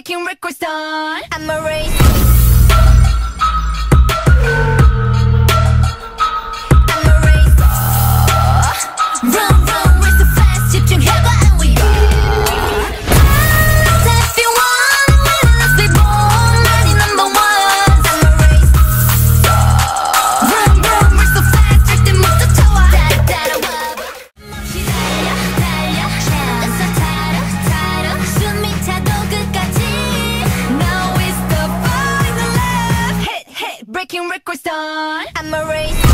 breaking records done. I'm a race. I'm a race. Run, run, we're so fast. 집중해봐 and we go. If you want, let's be born. Ready number one. I'm a race. Run, run, we're so fast. 절대 못 쫓아와. 따라와. 멈추 달려, 달려. 서 타러, 타러. 숨이 차도 끝까지. Now it's the final lap. Hit, hit, breaking records done. I'm a race.